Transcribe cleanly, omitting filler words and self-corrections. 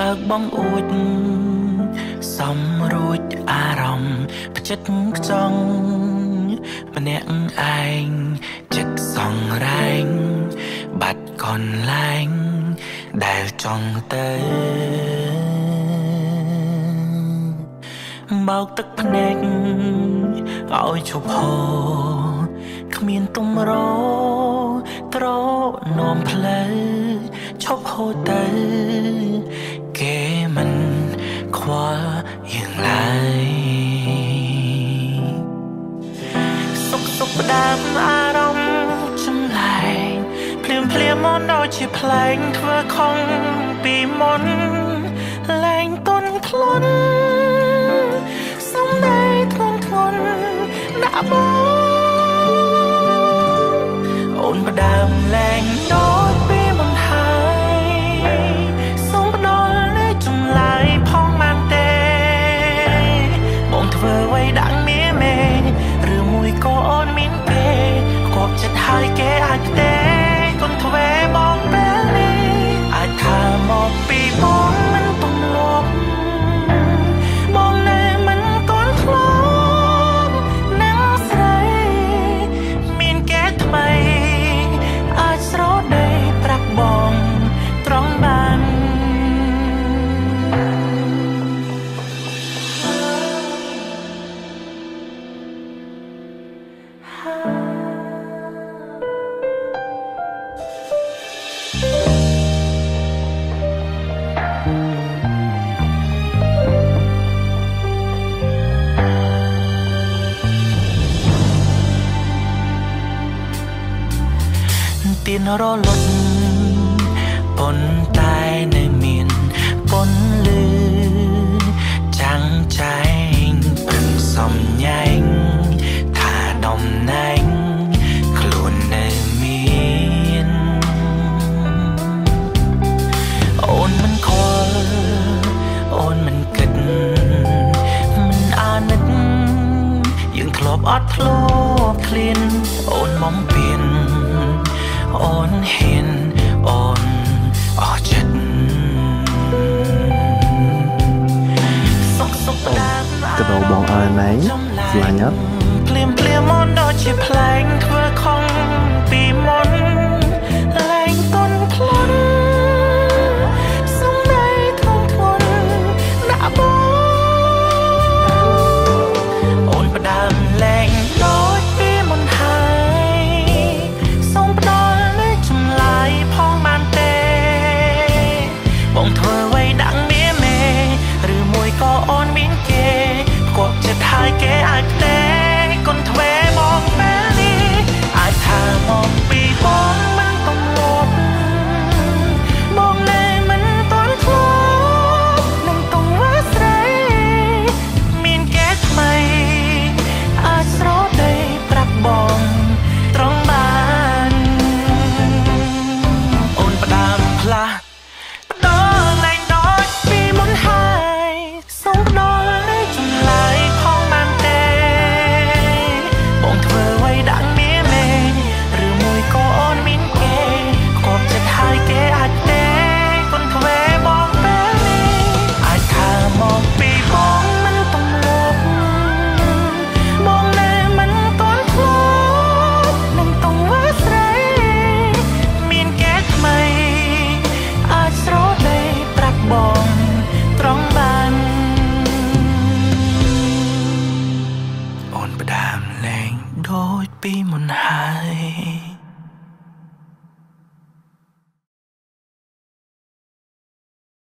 បើកបងអួចសំរួចអារម្មណ៍ផ្ចិតខ្ចង់ម្នាក់ឯងចិត្តសង្រែងបាត់កន្លែងដែលចង់ទៅបោកទឹកភ្នែកឲ្យឈប់ហូរគ្មានទំរត្រនាំផ្លូវឈប់ហូរទៅគេមិនខ្វល់យ៉ាងឡើយសុខផ្ដើមអារម្មណ៍ចម្លែកភ្លាមមកដូចជាផ្លែងធ្វើខំពីមុនលែងទន់ខ្លន់សំដីធ្ងន់ដាក់បងអូនផ្ដើមលែងដូចពីមុនហើយសូមផ្ដល់នៅចម្លើយផងបានទេបងធ្វើអ្វីដាក់មៀមេឬមួយក៏អូនមានគេគប់ចិត្តហើយគេអាចទេកុំធ្វើបងពេលនេះអាចថាមកពីបងមិនទំលាប់បងនៅមិនទាន់ខ្លាប់នឹងស្រីមានគេថ្មីអាចស្រដីប្រាប់បងត្រង់បានទៀនរលត់ប៉ុន្តែនៅមានពន្លឺចាំងចែងព្រឹងសំញែងថាដំណែងខ្លួននៅមានអូនមិនខ្វល់អូនមិនគិតមិនអាណិតយើងធ្លាប់អត់ធ្លាប់ឃ្លានអូនបំពេញអូនហ៊ានអូនអស់ចិត្តកដោបងអើណៃស្លាញ់អត់ភ្លាមមកដូចជាផ្លែងធ្វើខំពីមុនលែងទន់ខ្លាន់សំដីធ្ងន់ដាក់បងអូនផ្ដើមលែងដូចពីមុនហើយសូមផ្ដល់នៅចម្លើយផងបានទេបងធ្វើអ្វីដាក់មៀមេឬមួយក៏អូនមានគេគប់ចិត្តហើយគេអាចទេកុំធ្វើបងពេលនេះអាចថាមកពីបងមិនទំលាប់បងនៅមិនទាន់ខ្លាប់នឹងទង្វើស្រីមានគេថ្មីអាចស្រដីប្រាប់បងត្រង់បានអូនផ្ដើមផ្លាស់ផ្ដល់លែងដូចពីមុនហើយសូមផ្ដល់នៅចម្លើយផងបានទេបងធ្វើអ្វីដាក់មៀមេឬមួយក៏អូនមានគេគប់ចិត្តហើយគេអាចទេកុំធ្វើបងពេលនេះអាចថាមកពីបងមិនទំលាប់បងនៅមិនទាន់ខ្លាប់នឹងទង្វើស្រីមានគេថ្មីអាចស្រដីប្រាប់បងត្រង់បានអូនផ្ដើមលែងដូចពីមុនហើយ